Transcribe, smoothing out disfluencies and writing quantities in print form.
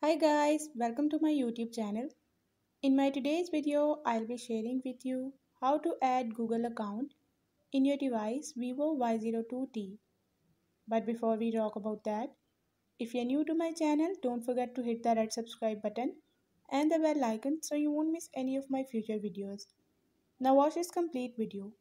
Hi guys, welcome to my YouTube channel. In my today's video, I'll be sharing with you how to add Google account in your device Vivo Y02T. But before we talk about that, if you're new to my channel, don't forget to hit the red subscribe button and the bell icon so you won't miss any of my future videos. Now watch this complete video.